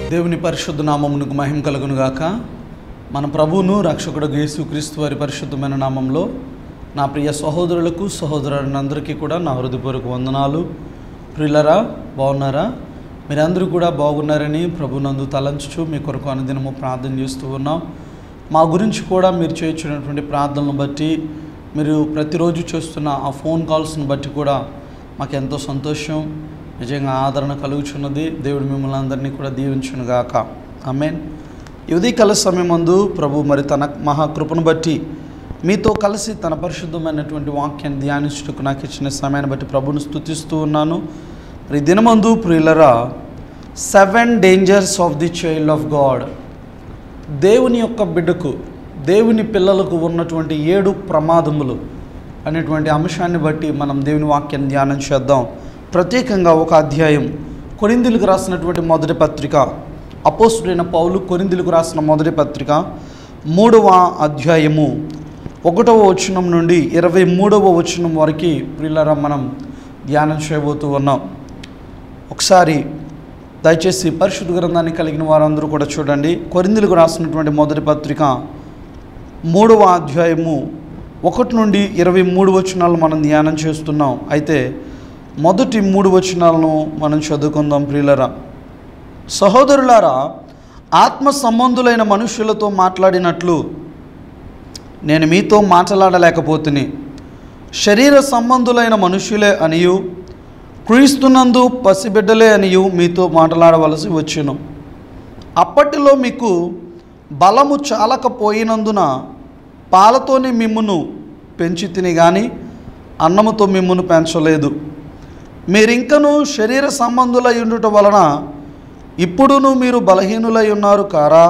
దేవుని పరిశుద్ధ నామమునకు మహిమ కలుగును గాక. మన ప్రభువును రక్షకుడు యేసుక్రీస్తు వారి పరిశుద్ధమైన నామంలో నా ప్రియ సహోదరులకు సహోదరులందరికీ కూడా నా హృదయపూర్వక వందనాలు. ప్రియులరా, బాగున్నారా? మీరందరూ కూడా బాగున్నారని ప్రభునందు తలంచుచు మీ కొరకు అనుదినము ప్రార్థన చేస్తూ ఉన్నాం. మా గురించి కూడా మీరు చేయించినటువంటి ప్రార్థనలను బట్టి, మీరు ప్రతిరోజు చేస్తున్న ఆ ఫోన్ కాల్స్ని బట్టి కూడా మాకు ఎంతో సంతోషం, నిజంగా ఆదరణ కలుగుచున్నది. దేవుడు మిమ్మల్ని అందరినీ కూడా దీవించునుగాక. ఆమేన్. ఈ ఉదయకాల సమయమందు ప్రభు మరి తన మహాకృపను బట్టి మీతో కలిసి తన పరిశుద్ధమైనటువంటి వాక్యాన్ని ధ్యానించుటకు నాకు ఇచ్చిన సమయాన్ని బట్టి ప్రభుని స్తుతిస్తూ ఉన్నాను. మరి దినమందు ప్రియులరా, 7 dangers of the child of God, దేవుని యొక్క బిడ్డకు, దేవుని పిల్లలకు ఉన్నటువంటి 7 ప్రమాదములు అనేటువంటి అంశాన్ని బట్టి మనం దేవుని వాక్యాన్ని ధ్యానం చేద్దాం. ప్రత్యేకంగా ఒక అధ్యాయం, కొరింథీయులకు రాసినటువంటి మొదటి పత్రిక, అపోస్తుడైన పౌలు కొరింథీయులకు రాసిన మొదటి పత్రిక 3వ అధ్యాయము 1వ వచనం నుండి 23వ వచనం వరకు ప్రియులారా మనం ధ్యానం చేయబోతూ ఉన్నాం. ఒకసారి దయచేసి పరిశుద్ధ గ్రంథాన్ని కలిగిన వారందరూ కూడా చూడండి. కొరింథీయులకు రాసినటువంటి మొదటి పత్రిక 3వ అధ్యాయము 1 నుండి 23 వచనాలు మనం ధ్యానం చేస్తున్నాం. అయితే మొదటి 3 వచనాలను మనం చదువుకుందాం. ప్రియులరా, సహోదరులారా, ఆత్మ సంబంధులైన మనుష్యులతో మాట్లాడినట్లు నేను మీతో మాట్లాడలేకపోతుని, శరీర సంబంధులైన మనుష్యులే అనియు క్రీస్తునందు పసిబిడ్డలే అనియు మీతో మాట్లాడవలసి వచ్చును. అప్పటిలో మీకు బలము చాలకపోయినందున పాలతోనే మిమ్మును పెంచి తిని కానీ అన్నముతో మిమ్మును పెంచలేదు. మీరింకను శరీర సంబంధులై ఉండుట వలన ఇప్పుడును మీరు బలహీనులై ఉన్నారు కారా?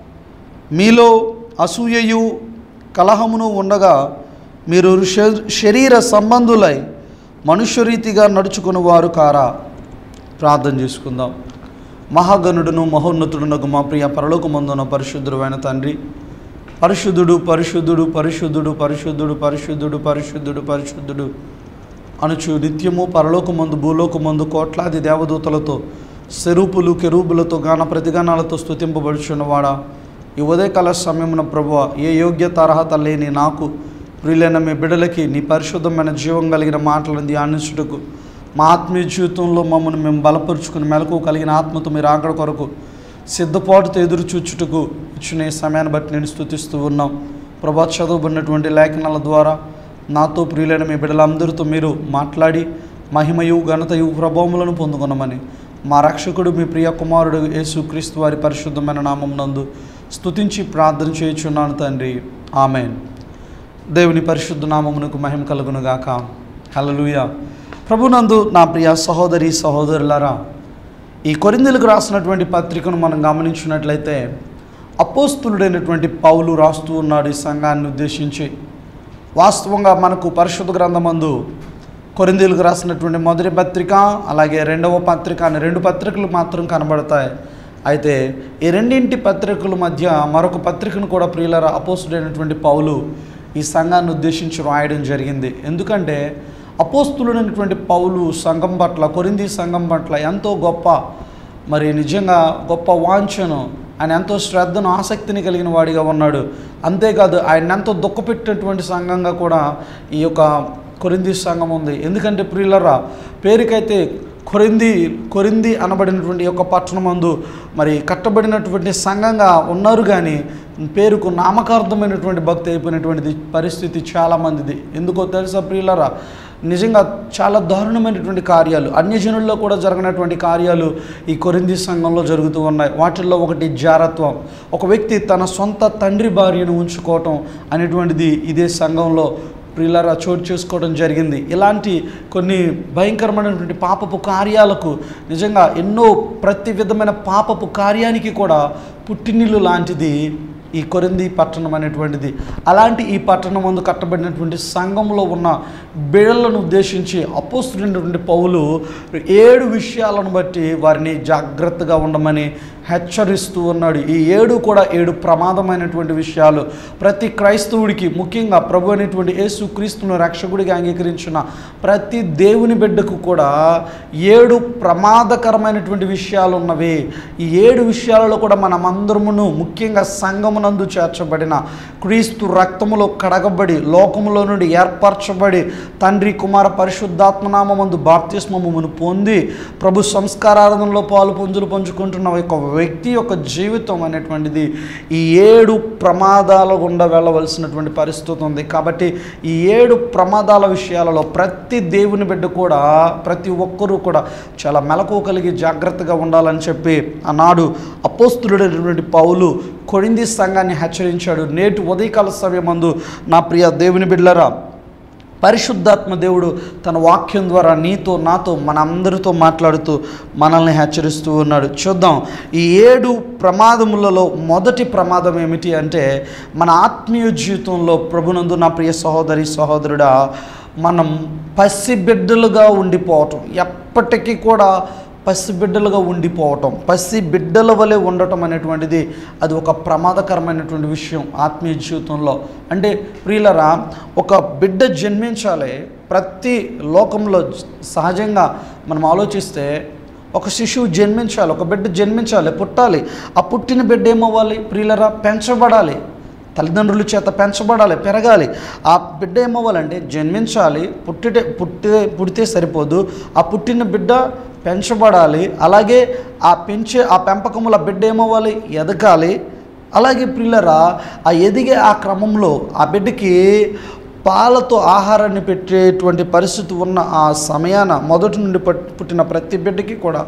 మీలో అసూయయు కలహమును ఉండగా మీరు శరీర సంబంధులై మనుష్యరీతిగా నడుచుకుని వారు కారా? ప్రార్థన చేసుకుందాం. మహాగణుడును మహోన్నతుడునకు మా ప్రియ పరలోకమందున పరిశుద్ధుడైన తండ్రి, పరిశుద్ధుడు పరిశుద్ధుడు పరిశుద్ధుడు పరిశుద్ధుడు పరిశుద్ధుడు పరిశుద్ధుడు పరిశుద్ధుడు అనుచు నిత్యము పరలోకమందు భూలోకమందు కోట్లాది దేవదూతలతో సెరూపులు కెరూబులతో గాన ప్రతిగానాలతో స్తుతింపబడుచున్నవాడా, ఈ ఉదయకాల సమయమున ప్రభువా, ఏ యోగ్యత అర్హత లేని నాకు ప్రియులైన మీ బిడ్డలకి నీ పరిశుద్ధమైన జీవం కలిగిన మాటలను ధ్యానించుటకు, మా ఆత్మీయ జీవితంలో మమ్మల్ని మేము బలపరుచుకుని మెలకు కలిగిన ఆత్మతో మీరు ఆకడ కొరకు సిద్ధపాటుతో ఎదురు చూచుటకు ఇచ్చిన ఈ సమయాన్ని బట్టి నేను స్తుతిస్తూ ఉన్నాం. ప్రభా, చదువుబడినటువంటి లేఖనాల ద్వారా నాతో ప్రియులైన మీ బిడ్డలందరితో మీరు మాట్లాడి మహిమయు ఘనతయు ప్రభావములను పొందుకున్నామని మా రక్షకుడు మీ ప్రియ కుమారుడు యేసుక్రీస్తు వారి పరిశుద్ధమైన నామం నందు స్తుతించి ప్రార్థన చేయుచున్నాను తండ్రి. ఆమెన్. దేవుని పరిశుద్ధ నామమునకు మహిమ కలుగునుగాక. హల్లెలూయా. ప్రభునందు నా ప్రియ సహోదరి సహోదరులారా, ఈ కొరింథీయులకు రాసినటువంటి పత్రికను మనం గమనించినట్లయితే అపోస్తులుడైనటువంటి పౌలు రాస్తూ ఉన్నాడు ఈ సంఘాన్ని ఉద్దేశించి. వాస్తవంగా మనకు పరిశుద్ధ గ్రంథమందు కొరింథీయులకు రాసినటువంటి మొదటి పత్రిక, అలాగే 2వ పత్రిక అని 2 పత్రికలు మాత్రం కనబడతాయి. అయితే ఈ రెండింటి పత్రికల మధ్య మరొక పత్రికను కూడా ప్రియులారా అపోస్తుడైనటువంటి పౌలు ఈ సంఘాన్ని ఉద్దేశించి రాయడం జరిగింది. ఎందుకంటే అపోస్తులుడైనటువంటి పౌలు సంఘం పట్ల, కొరింథీ సంఘం పట్ల ఎంతో గొప్ప, మరి నిజంగా గొప్ప వాంఛను, ఆయన ఎంతో శ్రద్ధను ఆసక్తిని కలిగిన వాడిగా ఉన్నాడు. అంతేకాదు ఆయన ఎంతో దుఃఖపెట్టినటువంటి సంఘంగా కూడా ఈ యొక్క కొరింథీ సంఘం ఉంది. ఎందుకంటే ప్రియులరా, పేరుకైతే కొరింథీ అనబడినటువంటి యొక్క పట్టణమందు మరి కట్టబడినటువంటి సంఘంగా ఉన్నారు, కానీ పేరుకు నామకార్థమైనటువంటి భక్తి అయిపోయినటువంటి పరిస్థితి చాలామందిది. ఎందుకో తెలుసా ప్రియులరా, నిజంగా చాలా దారుణమైనటువంటి కార్యాలు, అన్యజనుల్లో కూడా జరగనటువంటి కార్యాలు ఈ కొరింథీ సంఘంలో జరుగుతూ ఉన్నాయి. వాటిల్లో ఒకటి జారత్వం. ఒక వ్యక్తి తన సొంత తండ్రి భార్యను ఉంచుకోవటం అనేటువంటిది ఇదే సంఘంలో ప్రియులారా చోటు చేసుకోవడం జరిగింది. ఇలాంటి కొన్ని భయంకరమైనటువంటి పాపపు కార్యాలకు, నిజంగా ఎన్నో ప్రతి విధమైన పాపపు కార్యానికి కూడా పుట్టినిల్లు లాంటిది ఈ కొరింథీ పట్టణం అనేటువంటిది. అలాంటి ఈ పట్టణం ముందు కట్టబడినటువంటి సంఘంలో ఉన్న బిడ్డలను ఉద్దేశించి అపోస్తుడైనటువంటి పౌలు 7 విషయాలను బట్టి వారిని జాగ్రత్తగా ఉండమని హెచ్చరిస్తూ ఉన్నాడు. ఈ 7 కూడా 7 ప్రమాదమైనటువంటి విషయాలు ప్రతి క్రైస్తవుడికి, ముఖ్యంగా ప్రభు అనేటువంటి యేసు క్రీస్తును రక్షకుడిగా అంగీకరించిన ప్రతి దేవుని బిడ్డకు కూడా 7 ప్రమాదకరమైనటువంటి విషయాలు ఉన్నవి. ఈ 7 విషయాలలో కూడా మనమందరమును, ముఖ్యంగా సంఘమునందు చేర్చబడిన, క్రీస్తు రక్తములో కడగబడి, లోకములో నుండి ఏర్పరచబడి, తండ్రి కుమార పరిశుద్ధాత్మనామమందు బాప్తిస్మమును పొంది ప్రభు సంస్కారాధనలో పాలు పంచుకుంటున్న ఒక వ్యక్తి యొక్క జీవితం అనేటువంటిది ఈ 7 ప్రమాదాల గుండా వెళ్ళవలసినటువంటి పరిస్థితి ఉంది. కాబట్టి ఈ 7 ప్రమాదాల విషయాలలో ప్రతి దేవుని బిడ్డ కూడా, ప్రతి ఒక్కరూ కూడా చాలా మెలకువ కలిగి జాగ్రత్తగా ఉండాలని చెప్పి ఆనాడు అపోస్తలుడైనటువంటి పౌలు కొరింథీ సంఘాన్ని హెచ్చరించాడు. నేటి ఉదయకాల సమయమందు నా ప్రియ దేవుని బిడ్డలారా, పరిశుద్ధాత్మ దేవుడు తన వాక్యం ద్వారా నీతో, నాతో, మనందరితో మాట్లాడుతూ మనల్ని హెచ్చరిస్తూ ఉన్నాడు. చూద్దాం, ఈ 7 ప్రమాదములలో మొదటి ప్రమాదం ఏమిటి అంటే, మన ఆత్మీయ జీవితంలో ప్రభునందు నా ప్రియ సహోదరి సహోదరుడా, మనం పసిబిడ్డలుగా ఉండిపోవటం, ఎప్పటికీ కూడా పసిబిడ్డలుగా ఉండిపోవటం, పసిబిడ్డల వలె ఉండటం అనేటువంటిది అది ఒక ప్రమాదకరమైనటువంటి విషయం ఆత్మీయ జీవితంలో. అంటే ప్రియులరా, ఒక బిడ్డ జన్మించాలి. ప్రతి లోకంలో సహజంగా మనం ఆలోచిస్తే ఒక శిశువు జన్మించాలి, ఒక బిడ్డ జన్మించాలి, పుట్టాలి. ఆ పుట్టిన బిడ్డ ఏమవ్వాలి ప్రియులరా? పెంచబడాలి, తల్లిదండ్రుల చేత పెంచబడాలి, పెరగాలి. ఆ బిడ్డ ఏమవ్వాలంటే జన్మించాలి, పుట్టితే సరిపోదు, ఆ పుట్టిన బిడ్డ పెంచబడాలి. అలాగే ఆ పెంపకముల బిడ్డ ఏమవ్వాలి? ఎదగాలి. అలాగే ప్రియులరా, ఆ ఎదిగే ఆ క్రమంలో ఆ బిడ్డకి పాలతో ఆహారాన్ని పెట్టేటువంటి పరిస్థితి ఉన్న ఆ సమయాన మొదటి నుండి పుట్టిన ప్రతి బిడ్డకి కూడా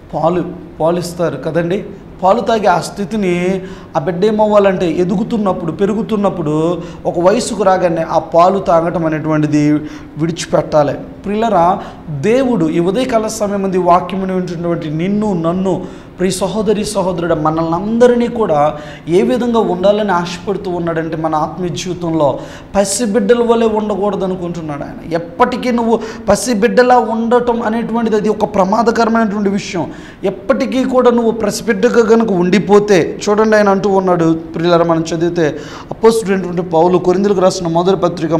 పాలిస్తారు కదండి. పాలు తాగే ఆ స్థితిని ఆ బిడ్డ ఏమవ్వాలంటే ఎదుగుతున్నప్పుడు, పెరుగుతున్నప్పుడు, ఒక వయసుకు రాగానే ఆ పాలు తాగటం అనేటువంటిది విడిచిపెట్టాలి. ప్రియులరా, దేవుడు ఈ ఉదయకాల సమయం మంది వాక్యముని వింటున్నటువంటి నిన్ను, నన్ను, ప్రియ సహోదరి సహోదరుడు, మనల్ని అందరినీ కూడా ఏ విధంగా ఉండాలని ఆశపడుతూ ఉన్నాడంటే, మన ఆత్మీయ జీవితంలో పసిబిడ్డల వలె ఉండకూడదు అనుకుంటున్నాడు ఆయన. ఎప్పటికీ నువ్వు పసిబిడ్డలా ఉండటం అనేటువంటిది అది ఒక ప్రమాదకరమైనటువంటి విషయం. ఎప్పటికీ కూడా నువ్వు పసిబిడ్డగా కనుక ఉండిపోతే, చూడండి ఆయన అంటూ ఉన్నాడు ప్రియులారా, మనం చదివితే అపోస్తలుడైనటువంటి పౌలు కొరింథీయులకు రాసిన మొదటి పత్రిక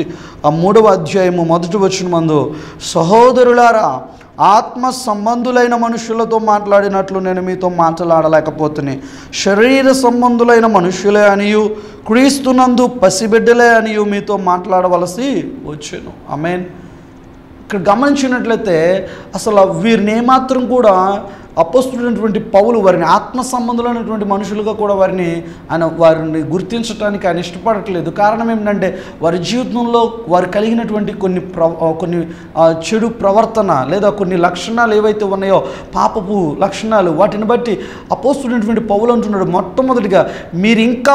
3వ అధ్యాయము 1వ వచనమందు, సహోదరులారా, ఆత్మ సంబంధులైన మనుషులతో మాట్లాడినట్లు నేను మీతో మాట్లాడలేకపోతుని, శరీర సంబంధులైన మనుషులే అనియు క్రీస్తునందు పసిబిడ్డలే అనియు మీతో మాట్లాడవలసి వచ్చాను. ఆమేన్. ఇక్కడ గమనించినట్లయితే అసలు వీరిని ఏమాత్రం కూడా అపోస్తలుడైనటువంటి పౌలు వారిని ఆత్మ సంబంధులైనటువంటి మనుషులుగా కూడా వారిని గుర్తించడానికి ఆయన ఇష్టపడట్లేదు. కారణం ఏమిటంటే, వారి జీవితంలో వారు కలిగినటువంటి కొన్ని చెడు ప్రవర్తన లేదా కొన్ని లక్షణాలు ఏవైతే ఉన్నాయో, పాపపు లక్షణాలు, వాటిని బట్టి అపోస్తలుడైనటువంటి పౌలు అంటున్నాడు, మొట్టమొదటిగా మీరు ఇంకా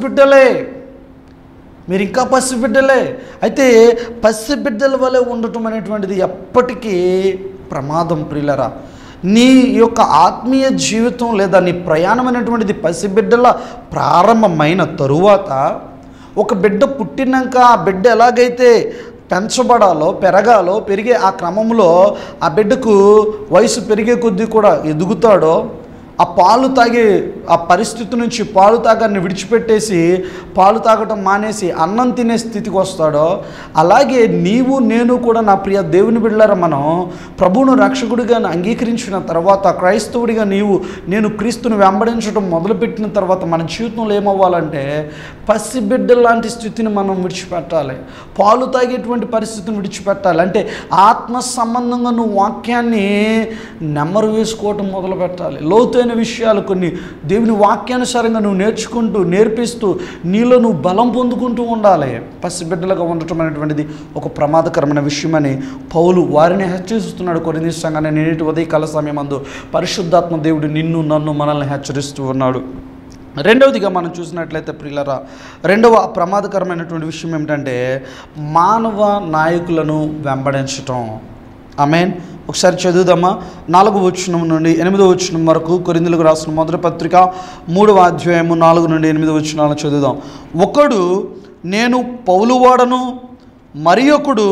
పసిబిడ్డలే. అయితే పసిబిడ్డల వలె ఉండటం అనేటువంటిది ఎప్పటికీ ప్రమాదం ప్రియులరా. నీ యొక్క ఆత్మీయ జీవితం లేదా నీ ప్రయాణం అనేటువంటిది పసిబిడ్డల ప్రారంభమైన తరువాత, ఒక బిడ్డ పుట్టినాక ఆ బిడ్డ ఎలాగైతే పెంచబడాలో, పెరగాలో, పెరిగే ఆ క్రమంలో ఆ బిడ్డకు వయసు పెరిగే కొద్దీ కూడా ఎదుగుతాడో, ఆ పాలు తాగే ఆ పరిస్థితి నుంచి పాలు తాగాన్ని విడిచిపెట్టేసి పాలు తాగటం మానేసి అన్నం తినే స్థితికి వస్తాడో, అలాగే నీవు నేను కూడా నా ప్రియ దేవుని బిడ్డలారా, మనం ప్రభువును రక్షకుడిగా అంగీకరించిన తర్వాత, క్రైస్తవుడిగా నేను క్రీస్తుని వెంబడించడం మొదలుపెట్టిన తర్వాత మన జీవితంలో ఏమవ్వాలంటే పసిబిడ్డ లాంటి స్థితిని మనం విడిచిపెట్టాలి. పాలు తాగేటువంటి పరిస్థితిని విడిచిపెట్టాలి. అంటే ఆత్మ సంబంధంగా నువ్వు వాక్యాన్ని నెమ్మరు వేసుకోవటం మొదలు పెట్టాలి. లోతైన విషయాలు కొన్ని దేవుని వాక్యానుసారంగా నువ్వు నేర్పిస్తూ నీలో నువ్వు బలం పొందుకుంటూ ఉండాలి. పసిబిడ్డలుగా ఉండటం అనేటువంటిది ఒక ప్రమాదకరమైన విషయమని పౌలు వారిని హెచ్చరిస్తున్నాడు కొరింథీ సంఘాన్ని. నేటి ఉదయకాల సమయమందు పరిశుద్ధాత్మ దేవుడు నిన్ను, నన్ను, మనల్ని హెచ్చరిస్తూ ఉన్నాడు. రెండవదిగా మనం చూసినట్లయితే ప్రియులారా, రెండవ ప్రమాదకరమైనటువంటి విషయం ఏమిటంటే మానవ నాయకులను వెంబడించటం. ఆమేన్. ఒకసారి చదువుదామా. 4వ వచనం నుండి 8వ వచనం వరకు కొరింథీయులకు రాసిన మొదటి పత్రిక 3వ అధ్యాయము 4 నుండి 8వ వచనాలను చదువుదాం. ఒకడు నేను పౌలువాడను, మరి ఒకడు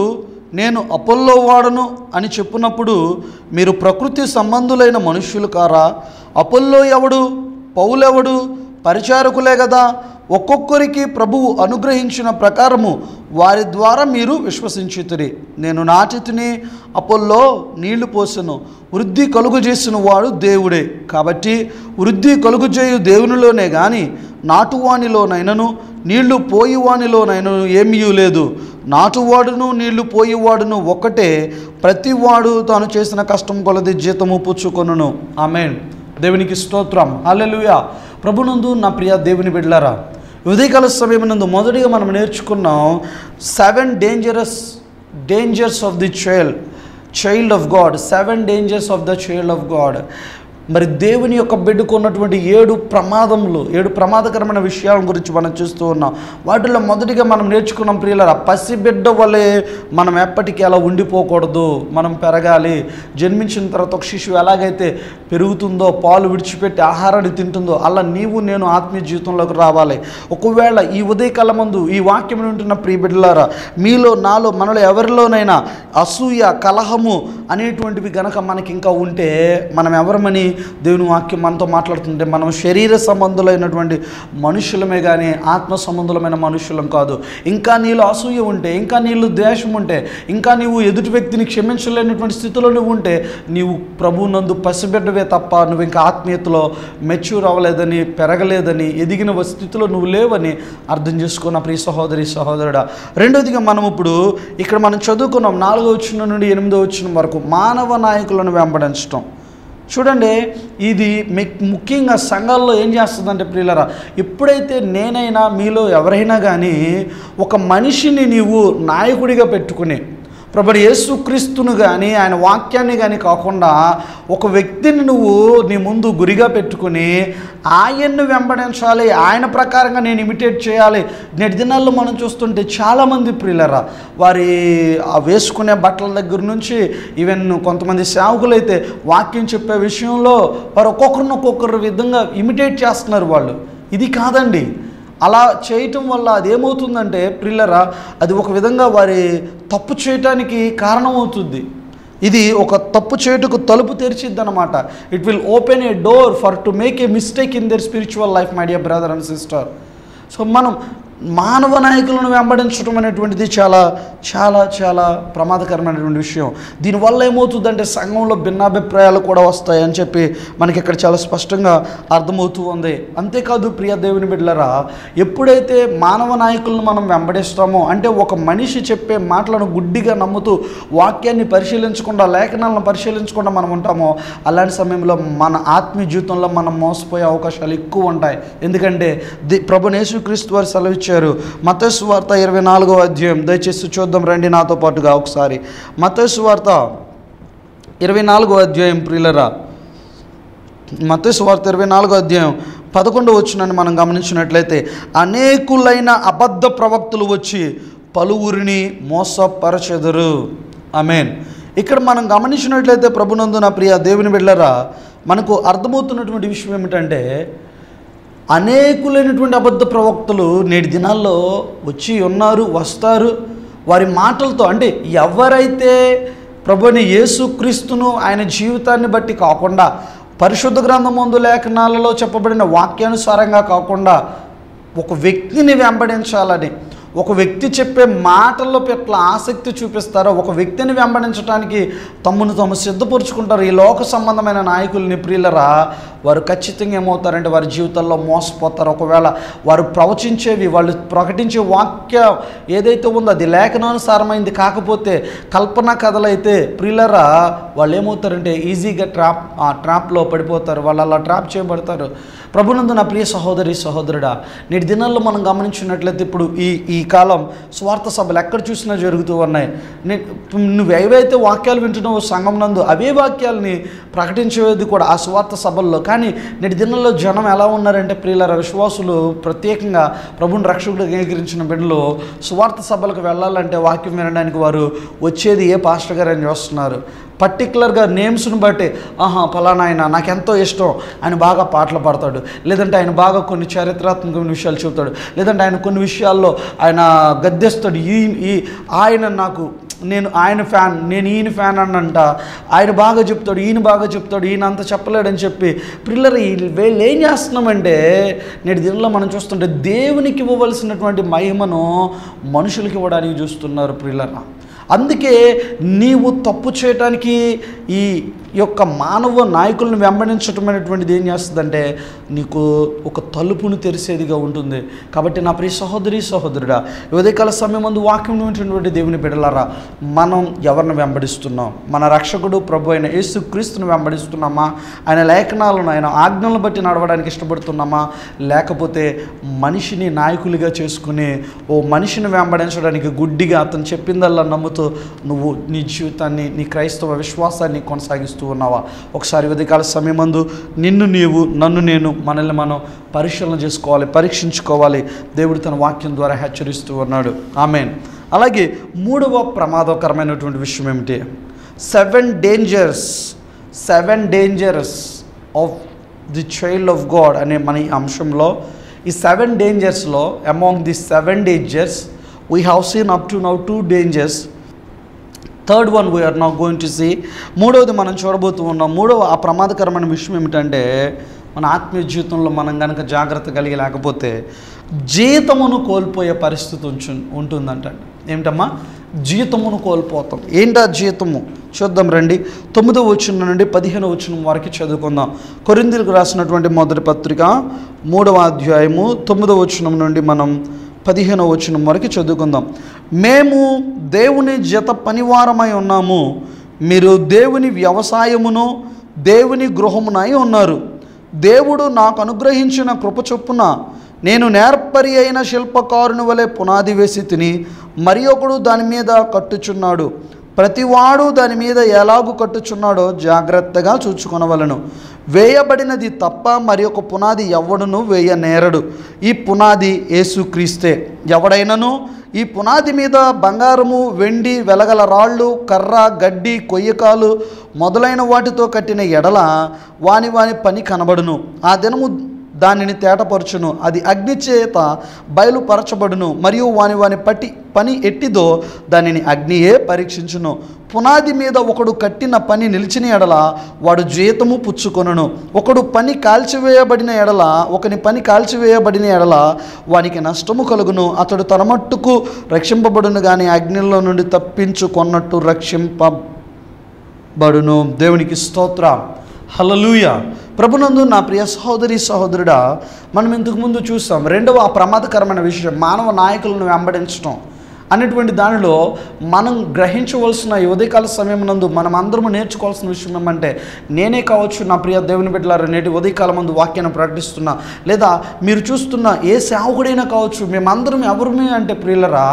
నేను అపోల్లో వాడను అని చెప్పినప్పుడు మీరు ప్రకృతి సంబంధులైన మనుష్యులు కారా? అపోల్లో ఎవడు, పౌలెవడు? పరిచారకులే కదా. ఒక్కొక్కరికి ప్రభువు అనుగ్రహించిన ప్రకారము వారి ద్వారా మీరు విశ్వసించితిరి. నేను నాటితిని, అపోల్లో నీళ్లు పోసెను, వృద్ధి కలుగు చేసిన వాడు దేవుడే. కాబట్టి వృద్ధి కలుగు చేయు దేవునిలోనే కానీ నాటువానిలోనైనను నీళ్లు పోయివానిలోనైనను ఏమీ లేదు. నాటువాడును నీళ్లు పోయివాడును ఒక్కటే. ప్రతివాడు తాను చేసిన కష్టం కొలది జీతము పుచ్చుకొనును. ఆమేన్. దేవునికి స్తోత్రం. హల్లెలూయా. ప్రభునందు నా ప్రియ దేవుని బిడ్డలారా, ఉదయకాల సమయమునందు మొదటిగా మనం నేర్చుకున్నాం 7 dangers of the child of God. 7 dangers of the child of God. మరి దేవుని యొక్క బిడ్డకు ఉన్నటువంటి 7 ప్రమాదకరమైన విషయాల గురించి మనం చూస్తూ ఉన్నాం. వాటిలో మొదటిగా మనం నేర్చుకున్నాం ప్రియులారా, పసిబిడ్డ వలె మనం ఎప్పటికీ అలా ఉండిపోకూడదు. మనం పెరగాలి. జన్మించిన తర్వాత ఒక శిశువు ఎలాగైతే పెరుగుతుందో, పాలు విడిచిపెట్టి ఆహారాన్ని తింటుందో, అలా నీవు నేను ఆత్మీయ జీవితంలోకి రావాలి. ఒకవేళ ఈ ఉదయకాలం ముందు ఈ వాక్యం వింటున్న ప్రియ బిడ్డలారా, మీలో నాలో మనలో ఎవరిలోనైనా అసూయ, కలహము అనేటువంటివి గనక మనకి ఇంకా ఉంటే, మనం ఎవరమని దేవుని వాక్యం మనతో మాట్లాడుతుంటే, మనం శరీర సంబంధులైనటువంటి మనుషులమే కానీ ఆత్మ సంబంధులమైన మనుషులం కాదు. ఇంకా నీలో అసూయ ఉంటే, ఇంకా నీలో ద్వేషం ఉంటే, ఇంకా నీవు ఎదుటి వ్యక్తిని క్షమించలేనటువంటి స్థితిలో నువ్వు ఉంటే, నీవు ప్రభువునందు పసిబిడ్డవే తప్ప నువ్వు ఇంకా ఆత్మీయతలో మెచ్యూర్ అవ్వలేదని, పెరగలేదని, ఎదిగిన స్థితిలో నువ్వు లేవని అర్థం చేసుకున్న ప్రియ సహోదరి సహోదరుడా. రెండోదిగా మనం ఇప్పుడు ఇక్కడ మనం చదువుకున్నాం 4వ వచనం నుండి 8వ వచనం వరకు మానవ నాయకులను వెంబడించడం. చూడండి, ఇది ముఖ్యంగా సంఘాల్లో ఏం చేస్తుందంటే ప్రియులారా, ఎప్పుడైతే నేనైనా మీలో ఎవరైనా కానీ ఒక మనిషిని నీవు నాయకుడిగా పెట్టుకుని ప్రభువు యేసుక్రీస్తును కానీ ఆయన వాక్యాన్ని కానీ కాకుండా ఒక వ్యక్తిని నువ్వు నీ ముందు గురిగా పెట్టుకుని ఆయన్ను వెంబడించాలి, ఆయన ప్రకారంగా నేను ఇమిటేట్ చేయాలి. నేటి దినాల్లో మనం చూస్తుంటే చాలామంది ప్రియులరా, వారి వేసుకునే బట్టల దగ్గర నుంచి ఈవెన్ కొంతమంది సేవకులైతే వాక్యం చెప్పే విషయంలో వారు ఒక్కొక్కరు విధంగా ఇమిటేట్ చేస్తున్నారు. వాళ్ళు ఇది కాదండి. అలా చేయటం వల్ల అదేమవుతుందంటే ప్రియులరా, అది ఒక విధంగా వారి తప్పు చేయటానికి కారణమవుతుంది. ఇది ఒక తప్పు చేయుటకు తలుపు తెరిచిద్ది అనమాట. It will open a door for to make a mistake in their spiritual life, my dear brother and sister. So మనం మానవ నాయకులను వెంబడించడం అనేటువంటిది చాలా చాలా చాలా ప్రమాదకరమైనటువంటి విషయం. దీనివల్ల ఏమవుతుందంటే సంఘంలో భిన్నాభిప్రాయాలు కూడా వస్తాయని చెప్పి మనకి ఇక్కడ చాలా స్పష్టంగా అర్థమవుతూ ఉంది. అంతేకాదు ప్రియ దేవుని బిడ్డలారా, ఎప్పుడైతే మానవ నాయకులను మనం వెంబడిస్తామో, అంటే ఒక మనిషి చెప్పే మాటలను గుడ్డిగా నమ్ముతూ వాక్యాన్ని పరిశీలించకుండా, లేఖనాలను పరిశీలించకుండా మనం ఉంటామో, అలాంటి సమయంలో మన ఆత్మీయ జీవితంలో మనం మోసపోయే అవకాశాలు ఎక్కువ ఉంటాయి. ఎందుకంటే ప్రభువు యేసుక్రీస్తు వారు సెలవు మత్తయి సువార్త 24వ అధ్యాయం, దయచేసి చూద్దాం రండి నాతో పాటుగా ఒకసారి. మత్తయి సువార్త 24వ అధ్యాయం ప్రియులరా, మత్తయి సువార్త 24వ అధ్యాయం 11వ వచనాన్ని మనం గమనించినట్లయితే, అనేకులైన అబద్ధ ప్రవక్తలు వచ్చి పలువురిని మోసపరచెదరు. ఆమేన్. ఇక్కడ మనం గమనించినట్లయితే ప్రభునందు నా ప్రియ దేవుని బిడ్డలారా, మనకు అర్థమవుతున్నటువంటి విషయం ఏమిటంటే, అనేకులైనటువంటి అబద్ధ ప్రవక్తలు నేటి దినాల్లో వచ్చి ఉన్నారు, వస్తారు. వారి మాటలతో, అంటే ఎవరైతే ప్రభుని యేసుక్రీస్తును ఆయన జీవితాన్ని బట్టి కాకుండా, పరిశుద్ధ గ్రంథమందు లేఖనాలలో చెప్పబడిన వాక్యానుసారంగా కాకుండా, ఒక వ్యక్తిని వెంబడించాలని, ఒక వ్యక్తి చెప్పే మాటల్లో పట్ల ఆసక్తి చూపిస్తారో, ఒక వ్యక్తిని వెంబడించడానికి తమను తాము సిద్ధపరుచుకుంటారు ఈ లోక సంబంధమైన నాయకుల్ని ప్రియులరా, వారు ఖచ్చితంగా ఏమవుతారంటే వారి జీవితాల్లో మోసపోతారు. ఒకవేళ వారు ప్రవచించేవి, వాళ్ళు ప్రకటించే వాక్యం ఏదైతే ఉందో అది లేఖనానుసారమైంది కాకపోతే, కల్పన కథలైతే ప్రియులరా, వాళ్ళు ఏమవుతారంటే ఈజీగా ట్రాప్లో పడిపోతారు. వాళ్ళు అలా ట్రాప్ చేయబడతారు. ప్రభునందు నా ప్రియ సహోదరి సహోదరుడా, నేటి దినాల్లో మనం గమనించినట్లయితే ఇప్పుడు ఈ కాలం స్వార్థ సభలు ఎక్కడ చూసినా జరుగుతూ ఉన్నాయి. నువ్వు ఏవైతే వాక్యాలు వింటున్నావో సంఘం నందు, అవే వాక్యాలని ప్రకటించేది కూడా ఆ స్వార్థ సభల్లో. కానీ నేటి దినాల్లో జనం ఎలా ఉన్నారంటే ప్రియులారా, విశ్వాసులు ప్రత్యేకంగా ప్రభుని రక్షకుడు అంగీకరించిన బిడ్డలు స్వార్థ సభలకు వెళ్ళాలంటే వాక్యం వినడానికి వారు వచ్చేది ఏ పాస్టర్ గారు అని చూస్తున్నారు. పర్టికులర్గా నేమ్స్ను బట్టి, ఫలానా ఆయన నాకెంతో ఇష్టం, ఆయన బాగా పాటలు పాడతాడు, లేదంటే ఆయన బాగా కొన్ని చారిత్రాత్మకమైన విషయాలు చెబుతాడు, లేదంటే ఆయన కొన్ని విషయాల్లో ఆయన గద్దెస్తాడు, ఆయన నాకు నేను ఆయన ఫ్యాన్, నేను ఈయన ఫ్యాన్ అన్నంట, ఆయన బాగా చెప్తాడు, ఈయన బాగా చెప్తాడు, ఈయన అంత చెప్పలేడని చెప్పి పిల్లలు వీళ్ళు ఏం చేస్తున్నామంటే నేటి దినంలో మనం చూస్తుంటే దేవునికి ఇవ్వవలసినటువంటి మహిమను మనుషులకి ఇవ్వడానికి చూస్తున్నారు పిల్లల. అందుకే నీవు తప్పు చేయటానికి ఈ యొక్క మానవ నాయకులను వెంబడించటం అనేటువంటిది ఏం చేస్తుందంటే నీకు ఒక తలుపును తెరిసేదిగా ఉంటుంది. కాబట్టి నా ప్రియ సహోదరి సహోదరుడా, ఉదయకాల సమయం ముందు వాక్యం వింటున్నటువంటి దేవుని బిడ్డలారా, మనం ఎవరిని వెంబడిస్తున్నాం? మన రక్షకుడు ప్రభు అయిన యేసు క్రీస్తుని వెంబడిస్తున్నామా? ఆయన లేఖనాలను, ఆయన ఆజ్ఞలను బట్టి నడవడానికి ఇష్టపడుతున్నామా? లేకపోతే మనిషిని నాయకులుగా చేసుకుని ఓ మనిషిని వెంబడించడానికి గుడ్డిగా అతను చెప్పిందల్లా నమ్ముతూ నువ్వు నీ జీవితాన్ని, నీ క్రైస్తవ విశ్వాసాన్ని కొనసాగిస్తూ ఉన్నావా? ఒకసారి ఉదయకాల సమయం ముందు నిన్ను నీవు, నన్ను నేను, మనల్ని మనం పరిశీలన చేసుకోవాలి, పరీక్షించుకోవాలి. దేవుడు తన వాక్యం ద్వారా హెచ్చరిస్తూ ఉన్నాడు. ఆమేన్. అలాగే మూడవ ప్రమాదకరమైనటువంటి విషయం ఏమిటి? 7 dangers of the child of God అనే మన ఈ అంశంలో, ఈ 7 డేంజర్స్లో among the 7 dangers we have seen up to now 2 dangers. Third one we are now going to see. మూడవది మనం చూడబోతూ ఉన్నాం. మూడవ ఆ ప్రమాదకరమైన విషయం ఏమిటంటే మన ఆత్మీయ జీవితంలో మనం కనుక జాగ్రత్త కలిగి లేకపోతే జీతమును కోల్పోయే పరిస్థితి ఉంటుందంట. ఏమిటమ్మా? జీతమును కోల్పోతాం. ఏంటా జీతము? చూద్దాం రండి. 9వ వచనం నుండి 15వ వచనం వరకు చదువుకుందాం. కొరింథీయులకు రాసినటువంటి మొదటి పత్రిక 3వ అధ్యాయము 9వ వచనం నుండి మనం 15వ వచనం వరకు చదువుకుందాం. మేము దేవుని జత పనివారమై ఉన్నాము, మీరు దేవుని వ్యవసాయమును దేవుని గృహమునై ఉన్నారు. దేవుడు నాకు అనుగ్రహించిన కృప చొప్పున నేను నేర్పరి అయిన శిల్పకారుని వలె పునాది వేసి తిని మరి ఒకడు దాని మీద కట్టుచున్నాడు. ప్రతివాడు దాని మీద ఎలాగూ కట్టుచున్నాడో జాగ్రత్తగా చూచుకొనవలను. వేయబడినది తప్ప మరి ఒక పునాది ఎవడును వేయనేరడు. ఈ పునాది యేసుక్రీస్తే. ఎవడైనను ఈ పునాది మీద బంగారము, వెండి, వెలగల రాళ్ళు, కర్ర, గడ్డి, కొయ్యకాలు మొదలైన వాటితో కట్టిన ఎడల వాని పని కనబడును. ఆ దినము దానిని తేటపరచును, అది అగ్ని చేత బయలుపరచబడును, మరియు వాని పని ఎట్టిదో దానిని అగ్నియే పరీక్షించును. పునాది మీద ఒకడు కట్టిన పని నిలిచిన ఎడల వాడు జీతము పుచ్చుకొనును. ఒకని పని కాల్చివేయబడిన ఎడల వానికి నష్టము కలుగును. అతడు తన మట్టుకు రక్షింపబడును, కానీ అగ్నిలో నుండి తప్పించుకొన్నట్టు రక్షింపబడును. దేవునికి స్తోత్రం. హల్లెలూయా. ప్రభునందు నా ప్రియ సహోదరి సహోదరుడా, మనం ఇంతకుముందు చూస్తాం రెండవ ప్రమాదకరమైన విషయం మానవ నాయకులను వెంబడించడం అనేటువంటి దానిలో మనం గ్రహించవలసిన ఉదయకాల సమయం నందు మనం అందరము నేర్చుకోవాల్సిన విషయం ఏమంటే, నేనే కావచ్చు నా ప్రియ దేవుని బిడ్డలారా, నేటి ఉదయకాలం ముందు వాక్యాన్ని ప్రకటిస్తున్నా, లేదా మీరు చూస్తున్న ఏ సేవకుడైనా కావచ్చు, మేమందరం ఎవరిమే అంటే ప్రియులరా,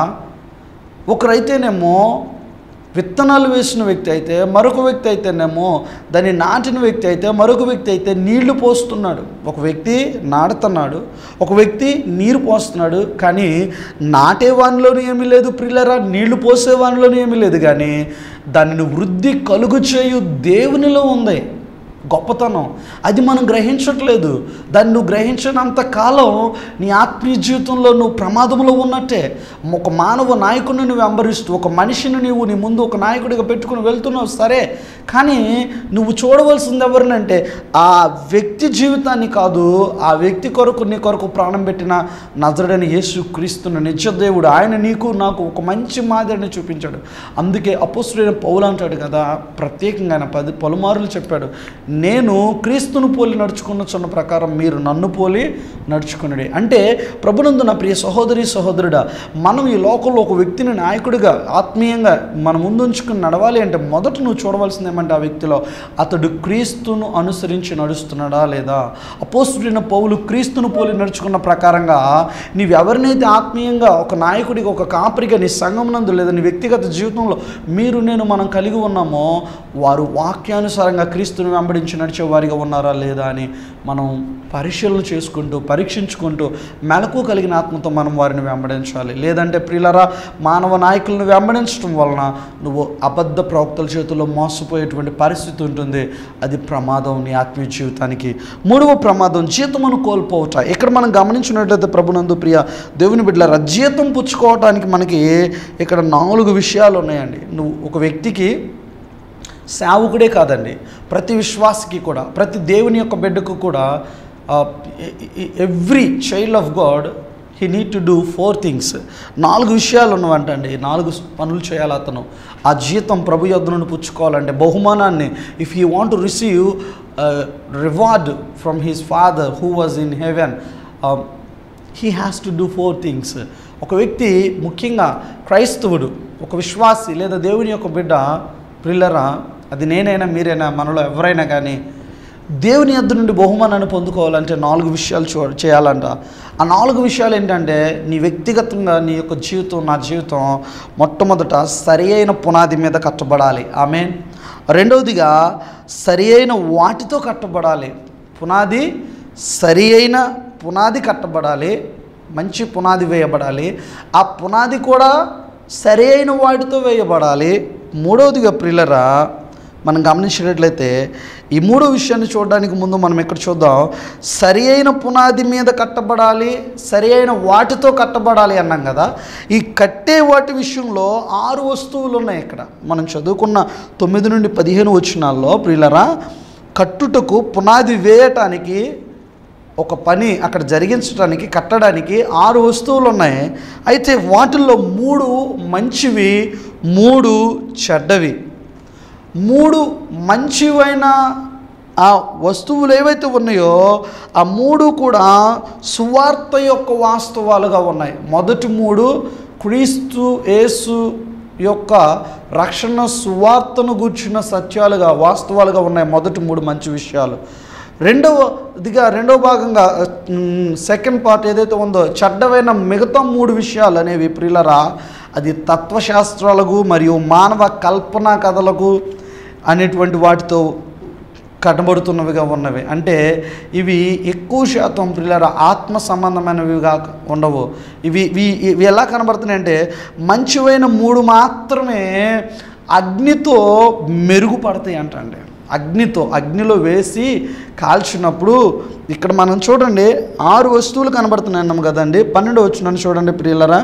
ఒకరైతేనేమో విత్తనాలు వేసిన వ్యక్తి అయితే, మరొక వ్యక్తి అయితేనేమో దాన్ని నాటిన వ్యక్తి అయితే, మరొక వ్యక్తి అయితే నీళ్లు పోస్తున్నాడు. ఒక వ్యక్తి నాటుతున్నాడు, ఒక వ్యక్తి నీరు పోస్తున్నాడు. కానీ నాటేవానిలోనూ ఏమీ లేదు ప్రియులరా, నీళ్లు పోసేవానిలోనూ ఏమీ లేదు. కానీ దానిని వృద్ధి కలుగు చేయు దేవునిలో ఉంది గొప్పతనం. అది మనం గ్రహించట్లేదు. దాన్ని నువ్వు గ్రహించినంత కాలం నీ ఆత్మీయ జీవితంలో నువ్వు ప్రమాదంలో ఉన్నట్టే. ఒక మానవ నాయకుడిని నువ్వు వెంబడిస్తూ ఒక మనిషిని నువ్వు నీ ముందు ఒక నాయకుడిగా పెట్టుకుని వెళ్తున్నావు సరే, కానీ నువ్వు చూడవలసింది ఎవరినంటే ఆ వ్యక్తి జీవితాన్ని కాదు, ఆ వ్యక్తి కొరకు నీ కొరకు ప్రాణం పెట్టిన నజరుడైన యేసు క్రీస్తును నిజ దేవుడు. ఆయన నీకు నాకు ఒక మంచి మాదిరిని చూపించాడు. అందుకే అపోస్తలుడైన పౌలు అంటాడు కదా, ప్రత్యేకంగా ఆయన పలుమార్లు చెప్పాడు, నేను క్రీస్తును పోలి నడుచుకున్న ప్రకారం మీరు నన్ను పోలి నడుచుకున్నాడు. అంటే ప్రభునందు నా ప్రియ సహోదరి సహోదరుడా, మనం ఈ లోకంలో ఒక వ్యక్తిని నాయకుడిగా ఆత్మీయంగా మన ముందుంచుకుని నడవాలి అంటే మొదట నువ్వు చూడవలసింది ఏమంటే ఆ వ్యక్తిలో అతడు క్రీస్తును అనుసరించి నడుస్తున్నాడా లేదా. అపోస్తలుడైన పౌలు క్రీస్తును పోలి నడుచుకున్న ప్రకారంగా నీవెవరినైతే ఆత్మీయంగా ఒక నాయకుడిగా ఒక కాపరిగా నీ సంఘమునందు లేదా నీ వ్యక్తిగత జీవితంలో మనం కలిగి ఉన్నామో వారు వాక్యానుసారంగా క్రీస్తును వెంబడించి నడిచే వారిగా ఉన్నారా లేదా అని మనం పరిశీలన చేసుకుంటూ పరీక్షించుకుంటూ మెలకు కలిగిన ఆత్మతో మనం వారిని వెంబడించాలి. లేదంటే ప్రియులరా, మానవ నాయకులను వెంబడించడం వలన నువ్వు అబద్ధ ప్రవక్తల చేతుల్లో మోసపోయే నష్టపోయేటువంటి పరిస్థితి ఉంటుంది. అది ప్రమాదం నీ ఆత్మీయ జీవితానికి. మూడవ ప్రమాదం జీతమును కోల్పోవట. ఇక్కడ మనం గమనించినట్లయితే ప్రభునందు ప్రియ దేవుని బిడ్డలారా, జీతం పుచ్చుకోవటానికి మనకి ఇక్కడ 4 విషయాలు ఉన్నాయండి. నువ్వు ఒక వ్యక్తికి సేవకుడే కాదండి, ప్రతి విశ్వాసికి కూడా, ప్రతి దేవుని యొక్క బిడ్డకు కూడా, every child of God he need to do 4 things. 4 విషయాలు ఉన్నవంటండి. 4 పనులు చేయాలి అతను. ఆ జీతం ప్రభు యొద్ద నుండి పుచ్చుకోవాలంటే, బహుమానాన్ని, if you want to receive reward from his father who was in heaven, he has to do 4 things. ఒక వ్యక్తి, ముఖ్యంగా క్రైస్తవుడు, ఒక విశ్వాసి లేదా దేవుని యొక్క బిడ్డ, ప్రియులరా, అది నేనైనా మీరైనా మనలో ఎవరైనా కానీ దేవుని యొద్ద నుండి బహుమానాన్ని పొందుకోవాలంటే 4 విషయాలు చేయాలంట. ఆ 4 విషయాలు ఏంటంటే, నీ వ్యక్తిగతంగా నీ యొక్క జీవితం, నా జీవితం మొట్టమొదట సరి అయిన పునాది మీద కట్టబడాలి. ఆమేన్. రెండవదిగా సరి అయిన వాటితో కట్టబడాలి. పునాది సరి అయిన పునాది కట్టబడాలి, మంచి పునాది వేయబడాలి. ఆ పునాది కూడా సరి అయిన వాటితో వేయబడాలి. మూడవదిగా ప్రియులరా, మనం గమనించినట్లయితే ఈ 3 విషయాన్ని చూడడానికి ముందు మనం ఇక్కడ చూద్దాం. సరి అయిన పునాది మీద కట్టబడాలి, సరి అయిన వాటితో కట్టబడాలి అన్నాం కదా. ఈ కట్టే వాటి విషయంలో 6 వస్తువులు ఉన్నాయి. ఇక్కడ మనం చదువుకున్న 9 నుండి 15 వచనాల్లో ప్రియులరా, కట్టుటకు పునాది వేయటానికి, ఒక పని అక్కడ జరిగించడానికి, కట్టడానికి 6 వస్తువులు ఉన్నాయి. అయితే వాటిల్లో 3 మంచివి, 3 చెడ్డవి. 3 మంచివైన ఆ వస్తువులు ఏవైతే ఉన్నాయో ఆ 3 కూడా సువార్త యొక్క వాస్తవాలుగా ఉన్నాయి. మొదటి 3 క్రీస్తు యేసు యొక్క రక్షణ సువార్తను గూర్చిన సత్యాలుగా, వాస్తవాలుగా ఉన్నాయి. మొదటి 3 మంచి విషయాలు. రెండవ భాగంగా సెకండ్ పార్ట్ ఏదైతే ఉందో, చెడ్డవైన మిగతా 3 విషయాలు అనేవి ప్రియులరా, అది తత్వశాస్త్రాలకు మరియు మానవ కల్పనా కథలకు అనేటువంటి వాటితో కనబడుతున్నవిగా ఉన్నవి. అంటే ఇవి ఎక్కువ శాతం ప్రియులరా ఆత్మ సంబంధమైనవిగా ఉండవు. ఇవి ఎలా కనబడుతున్నాయి అంటే, మంచివైన 3 మాత్రమే అగ్నితో మెరుగుపడతాయి అంటండి. అగ్నిలో వేసి కాల్చినప్పుడు, ఇక్కడ మనం చూడండి 6 వస్తువులు కనబడుతున్నాయి అన్నాం కదండి. 12 వచనాన్ని చూడండి ప్రియులరా.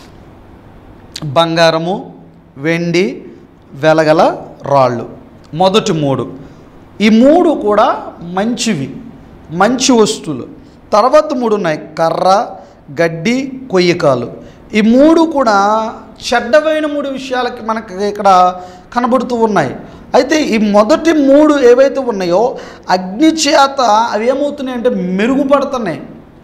బంగారము, వెండి, వెలగల రాళ్ళు, మొదటి 3. ఈ 3 కూడా మంచివి, మంచి వస్తువులు. తర్వాత 3 ఉన్నాయి, కర్ర, గడ్డి, కొయ్యకాలు. ఈ 3 కూడా చెడ్డవైన 3 విషయాలకి మనకి ఇక్కడ కనబడుతూ ఉన్నాయి. అయితే ఈ మొదటి 3 ఏవైతే ఉన్నాయో అగ్ని చేత అవి ఏమవుతున్నాయి అంటే మెరుగుపడుతున్నాయి,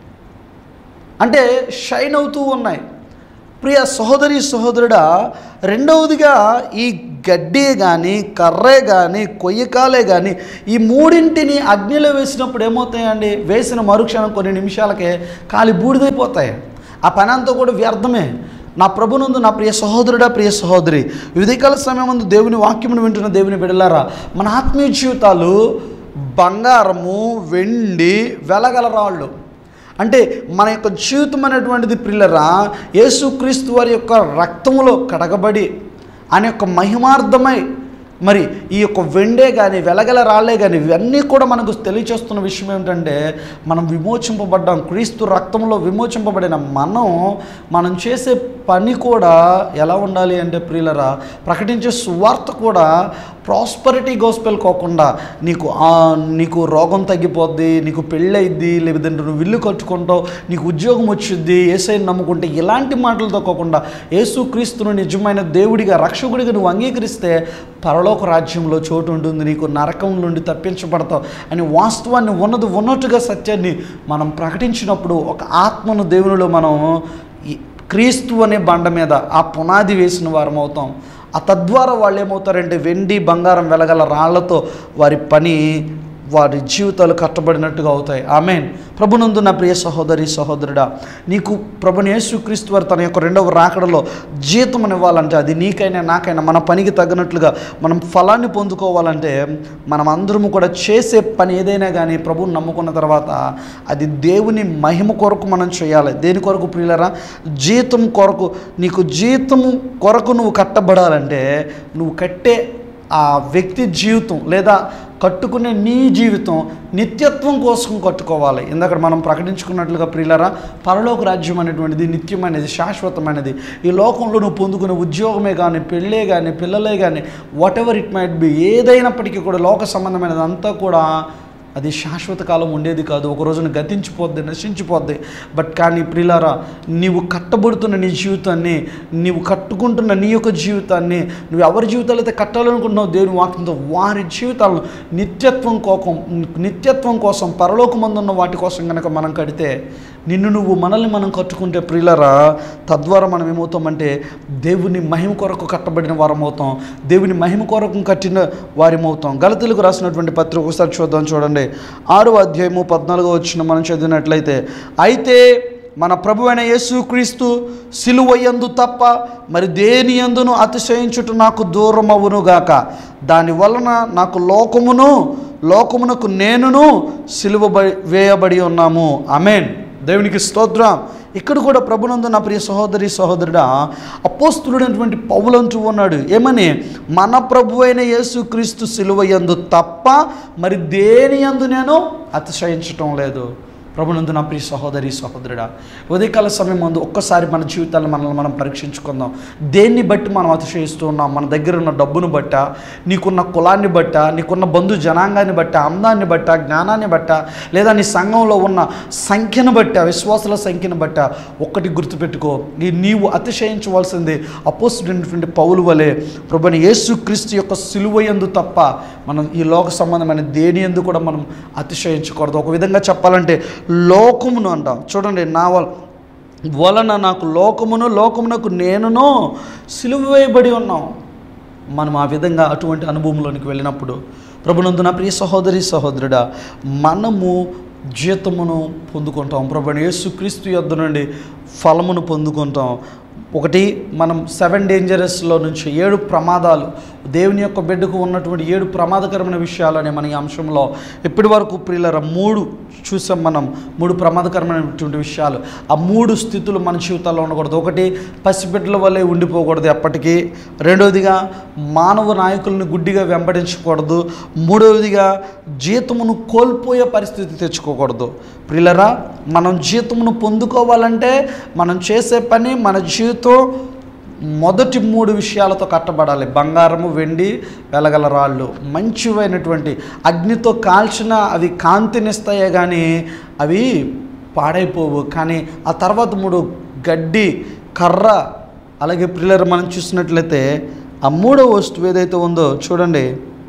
అంటే షైన్ అవుతూ ఉన్నాయి. ప్రియ సహోదరి సహోదరుడా, రెండవదిగా ఈ గడ్డే కానీ, కర్రే కానీ, కొయ్యకాలే కానీ, ఈ 3ంటిని అగ్నిలో వేసినప్పుడు ఏమవుతాయండి, వేసిన మరుక్షణం కొన్ని నిమిషాలకే కాలి బూడిదైపోతాయి. ఆ పని అంతా కూడా వ్యర్థమే. నా ప్రభునందు నా ప్రియ సహోదరుడా, ప్రియ సహోదరి, ఉదయకాల సమయం ముందు దేవుని వాక్యమును వింటున్న దేవుని బిడ్డలారా, మన ఆత్మీయ జీవితాలు బంగారము, వెండి, వెలగల రాళ్ళు. అంటే మన యొక్క జీవితం అనేటువంటిది ప్రియులరా, యేసుక్రీస్తు వారి యొక్క రక్తములో కడగబడి ఆయన యొక్క మహిమార్థమై, మరి ఈ యొక్క వెండే కానీ, వెలగల రాళ్ళే కానీ, ఇవన్నీ కూడా మనకు తెలియచేస్తున్న విషయం ఏమిటంటే, మనం విమోచింపబడ్డాం. క్రీస్తు రక్తంలో విమోచింపబడిన మనం చేసే పని కూడా ఎలా ఉండాలి అంటే ప్రియులరా, ప్రకటించే సువార్త కూడా ప్రాస్పరిటీ గోస్పెల్ కాకుండా, నీకు రోగం తగ్గిపోద్ది, నీకు పెళ్ళయిద్ది, లేదంటే నువ్వు ఇల్లు కట్టుకుంటావు, నీకు ఉద్యోగం వచ్చిద్ది, యేసయ్యను నమ్ముకుంటే, ఇలాంటి మాటలతో కాకుండా యేసుక్రీస్తును నిజమైన దేవుడిగా, రక్షకుడిగా నువ్వు అంగీకరిస్తే పరలోక రాజ్యంలో చోటు ఉంటుంది, నీకు నరకం నుండి తప్పించబడతావు అని వాస్తవాన్ని ఉన్నట్టుగా సత్యాన్ని మనం ప్రకటించినప్పుడు, ఒక ఆత్మను దేవునిలో మనం క్రీస్తు అనే బండ మీద ఆ పునాది వేసిన వారం అవుతాం. ఆ తద్వారా వాళ్ళు ఏమవుతారంటే, వెండి, బంగారం, వెలగల రాళ్లతో వారి జీవితాలు కట్టబడినట్టుగా అవుతాయి. ఆమేన్. ప్రభునందు నా ప్రియ సహోదరి సహోదరుడా, నీకు ప్రభుని యేసుక్రీస్తు వారు తన యొక్క 2వ రాకడలో జీతం ఇవ్వాలంటే, అది నీకైనా నాకైనా మన పనికి తగినట్లుగా మనం ఫలాన్ని పొందుకోవాలంటే, మనం అందరము కూడా చేసే పని ఏదైనా కానీ ప్రభువుని నమ్ముకున్న తర్వాత అది దేవుని మహిమ కొరకు మనం చేయాలి. దేని కొరకు ప్రియులరా? జీతం కొరకు. నీకు జీతము కొరకు నువ్వు కట్టబడాలంటే, నువ్వు కట్టే ఆ వ్యక్తి జీవితం లేదా కట్టుకునే నీ జీవితం నిత్యత్వం కోసం కట్టుకోవాలి. ఇందాక మనం ప్రకటించుకున్నట్లుగా ప్రియులారా, పరలోక రాజ్యం అనేటువంటిది నిత్యమైనది, శాశ్వతమైనది. ఈ లోకంలో నువ్వు పొందుకునే ఉద్యోగమే కానీ, పెళ్ళే కానీ, పిల్లలే కానీ, whatever it might be, ఏదైనప్పటికీ కూడా లోక సంబంధమైనది అంతా కూడా అది శాశ్వత కాలం ఉండేది కాదు. ఒక రోజున గతించిపోద్ది, నశించిపోద్ది. బట్ కానీ ప్రియులారా, నీవు కట్టబడుతున్న నీ జీవితాన్ని, నీవు కట్టుకుంటున్న నీ యొక్క జీవితాన్ని, నువ్వు ఎవరి జీవితాలు అయితే కట్టాలనుకుంటున్నావు దేవుని వాక్యంతో, వారి జీవితాలను నిత్యత్వం కోసం పరలోకమందున్న వాటి కోసం కనుక మనం కడితే, మనల్ని మనం కట్టుకుంటే ప్రియులారా, తద్వారా మనం ఏమవుతామంటే దేవుని మహిమ కొరకు కట్టబడిన వారం అవుతాం, దేవుని మహిమ కొరకు కట్టిన వారిమవుతాం. గలతీయులకు రాసినటువంటి పత్రిక ఒకసారి చూడండి, 6వ అధ్యాయము 14వ వచనం మనం చదివినట్లయితే, అయితే మన ప్రభువైన యేసుక్రీస్తు సిలువయందు తప్ప మరి దేని యందును అతిశయించుట నాకు దూరమవునుగాక, దాని వలన నాకు లోకమునకు నేనును సిలువ వేయబడి ఉన్నాము. ఆమేన్. దేవునికి స్తోత్రం. ఇక్కడ కూడా ప్రభునందు నా ప్రియ సహోదరి సహోదరుడా, అపోస్తులుడైనటువంటి పౌలు అంటూ ఉన్నాడు, ఏమని? మన ప్రభు అయిన యేసుక్రీస్తు సిలువ యందు తప్ప మరి దేని యందు నేను అతిశయించటం లేదు. ప్రభునందు నా ప్రియ సహోదరి సహోదరుడా, ఉదయకాల సమయం ముందు ఒక్కసారి మన జీవితాలను మనం పరీక్షించుకుందాం. దేన్ని బట్టి మనం అతిశయిస్తూ ఉన్నాం? మన దగ్గర ఉన్న డబ్బును బట్ట, నీకున్న కులాన్ని బట్ట, నీకున్న బంధు జనాంగాన్ని బట్ట, అందాన్ని బట్ట, జ్ఞానాన్ని బట్ట, లేదా నీ సంఘంలో ఉన్న సంఖ్యను బట్ట, విశ్వాసుల సంఖ్యను బట్ట, ఒక్కటి గుర్తుపెట్టుకో, నీవు అతిశయించవలసింది అపోస్తుడైనటువంటి పౌలు వలె ప్రభువైన యేసుక్రీస్తు యొక్క సిలువ యందు తప్ప మనం ఈ లోక సంబంధమైన దేని యందు కూడా మనం అతిశయించకూడదు. ఒక విధంగా చెప్పాలంటే లోకమును అంటాం. చూడండి, నా వలన నాకు లోకమునకు నేనును సిలువ వేయబడి ఉన్నాం. మనం ఆ విధంగా అటువంటి అనుభవంలోనికి వెళ్ళినప్పుడు ప్రభునందు నా ప్రియ సహోదరి సహోదరుడా, మనము జీతమును పొందుకుంటాం. ప్రభువైన యేసుక్రీస్తు యొద్ద నుండి ఫలమును పొందుకుంటాం. ఒకటి, మనం 7 డేంజరస్లో నుంచి 7 ప్రమాదాలు, దేవుని యొక్క బిడ్డకు ఉన్నటువంటి 7 ప్రమాదకరమైన విషయాలు అనే మన ఈ అంశంలో ఇప్పటి వరకు ప్రియులారా 3 చూసాం. మనం 3 ప్రమాదకరమైనటువంటి విషయాలు. ఆ 3 స్థితులు మన జీవితాల్లో ఉండకూడదు. ఒకటి, పసిబిడ్డల వల్లే ఉండిపోకూడదు ఎప్పటికీ. రెండవదిగా, మానవ నాయకులను గుడ్డిగా వెంబడించకూడదు. మూడవదిగా, జీతమును కోల్పోయే పరిస్థితి తెచ్చుకోకూడదు. ప్రియులారా, మనం జీతమును పొందుకోవాలంటే మనం చేసే పని, మన జీవితం మొదటి 3 విషయాలతో కట్టబడాలి. బంగారము, వెండి, వెలగల రాళ్ళు, మంచివైనటువంటి అగ్నితో కాల్చిన అవి కాంతినిస్తాయే కానీ అవి పాడైపోవు. కానీ ఆ తర్వాత 3 గడ్డి, కర్ర. అలాగే ప్రియులారా, మనం చూసినట్లయితే ఆ 3వ వస్తువు ఏదైతే ఉందో చూడండి,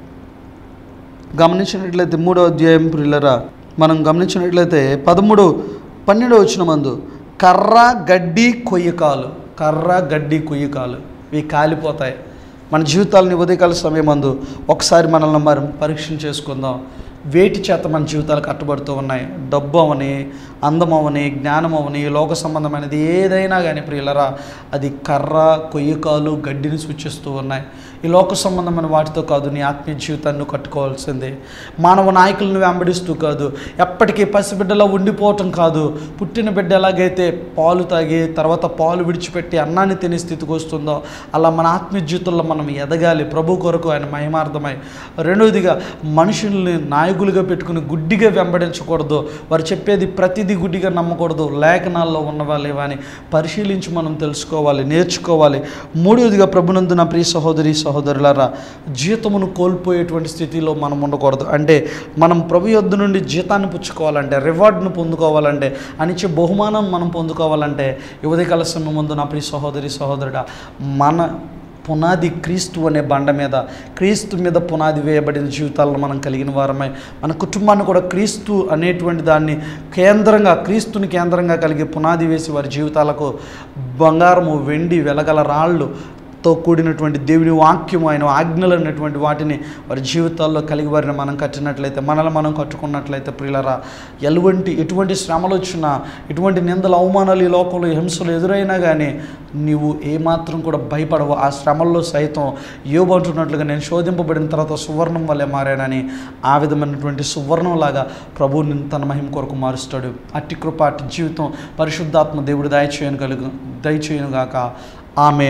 గమనించినట్లయితే 3వ అధ్యాయం ప్రియులారా మనం గమనించినట్లయితే 13-12 వచనమందు, కర్ర, గడ్డి, కొయ్యకాలు. కర్ర, గడ్డి, కొయ్యకాలు ఇవి కాలిపోతాయి. మన జీవితాలని ఉదయకాల సమయమందు ఒకసారి మనల్ని మనం పరీక్షణ చేసుకుందాం. వేటి చేత మన జీవితాలు కట్టుబడుతూ ఉన్నాయి? డబ్బు అవని, అందం అవని, జ్ఞానం అవని, లోక సంబంధమైనది ఏదైనా కానీ ప్రియులరా, అది కర్ర, కొయ్యకాలు, గడ్డిని సూచిస్తూ ఉన్నాయి. ఈ లోక సంబంధమైన వాటితో కాదు నీ ఆత్మీయ జీవితాన్ని కట్టుకోవాల్సిందే. మానవ నాయకులను వెంబడిస్తూ కాదు, ఎప్పటికీ పసిబిడ్డలా ఉండిపోవటం కాదు. పుట్టిన బిడ్డ ఎలాగైతే పాలు తాగి తర్వాత పాలు విడిచిపెట్టి అన్నాన్ని తినే స్థితికి వస్తుందో అలా మన ఆత్మీయ జీవితంలో మనం ఎదగాలి, ప్రభు కొరకు ఆయన మహిమార్థమై. రెండవదిగా, మనుషుల్ని నాయకులుగా పెట్టుకుని గుడ్డిగా వెంబడించకూడదు. వారు చెప్పేది ప్రతిదీ గుడ్డిగా నమ్మకూడదు. లేఖనాల్లో ఉన్నవా లేవా అని పరిశీలించి మనం తెలుసుకోవాలి, నేర్చుకోవాలి. మూడవదిగా, ప్రభునందు నా ప్రియ సహోదరి సహోదరులారా, జీతమును కోల్పోయేటువంటి స్థితిలో మనం ఉండకూడదు. అంటే మనం ప్రభు యొద్ద నుండి జీతాన్ని పుచ్చుకోవాలంటే, రివార్డ్ను పొందుకోవాలంటే, అనిచ్చే బహుమానం మనం పొందుకోవాలంటే ఉదయకాల సమయం ముందు నా ప్రియ సహోదరి సహోదరుడా, మన పునాది క్రీస్తు అనే బండ మీద, క్రీస్తు మీద పునాది వేయబడిన జీవితాలను మనం కలిగిన వారమై, మన కుటుంబాన్ని కూడా క్రీస్తు అనేటువంటి దాన్ని కేంద్రంగా, క్రీస్తుని కేంద్రంగా కలిగి పునాది వేసి వారి జీవితాలకు బంగారము, వెండి, వెలగల రాళ్ళుతో కూడినటువంటి దేవుని వాక్యము, ఆయన ఆజ్ఞలు అనేటువంటి వాటిని వారి జీవితాల్లో కలిగి వారిని మనం కట్టినట్లయితే, మనల్ని మనం కట్టుకున్నట్లయితే ప్రియులరా, ఎటువంటి శ్రమలు వచ్చినా, ఎటువంటి నిందలు, అవమానాలు, ఈ లోకంలో హింసలు ఎదురైనా కానీ నీవు ఏమాత్రం కూడా భయపడవు. ఆ శ్రమల్లో సైతం యోబు అంటున్నట్లుగా నేను శోధింపబడిన తర్వాత సువర్ణం వల్లే మారానని, ఆ విధమైనటువంటి సువర్ణంలాగా ప్రభువుని తన మహిమ కొరకు మారుస్తాడు. అట్టి కృప, అట్టి జీవితం పరిశుద్ధాత్మ దేవుడు దయచేయనుగాక. Amen.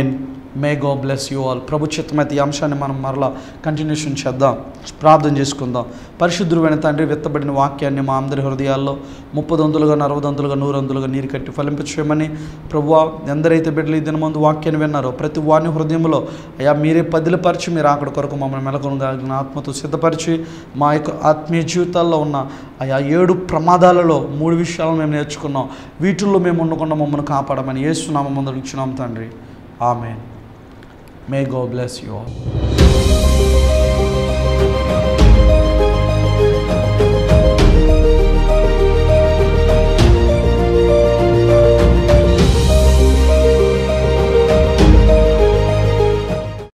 May God bless you all. ప్రభు చిత్తమైతే ఈ అంశాన్ని మనం మరలా కంటిన్యూషన్ చేద్దాం, ప్రార్థన చేసుకుందాం. పరిశుద్ధుడైన తండ్రి, విత్తబడిన వాక్యాన్ని మా అందరి హృదయాల్లో 30 దంతులుగా 40 దంతులుగా 100 దంతులుగా నీరు కట్టి ఫలింపచేయమని ప్రభువా, ఎందరైతే బిడ్డలు ఈ దినమందు వాక్యాన్ని విన్నారో ప్రతి వాని హృదయంలో అయ్యా మీరే పదిలపరిచి మీరు అక్కడ కొరకు మమ్మల్ని మెలకొనగలిగిన ఆత్మతో సిద్ధపరిచి మా యొక్క ఆత్మీయ జీవితాల్లో ఉన్న అయా 7 ప్రమాదాలలో 3 విషయాలను మేము నేర్చుకున్నాం. వీటిల్లో మేము ఉండకుండా మమ్మల్ని కాపాడమని యేసు నామమున అడుగుచున్నాం తండ్రి. ఆమేన్. May God bless you all.